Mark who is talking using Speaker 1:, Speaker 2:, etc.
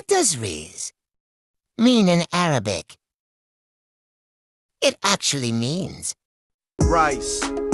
Speaker 1: does Rizz mean in Arabic? It actually means
Speaker 2: rice.